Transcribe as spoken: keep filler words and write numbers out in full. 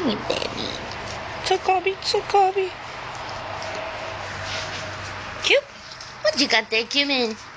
Hey, baby. So, Gaby, so, Gaby. Cute. What you got there, Cumin?